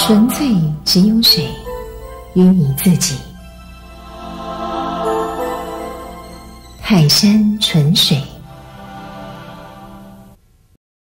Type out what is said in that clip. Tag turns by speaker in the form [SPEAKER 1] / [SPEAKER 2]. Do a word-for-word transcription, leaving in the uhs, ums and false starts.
[SPEAKER 1] 纯粹只有水与你自己。泰山纯水。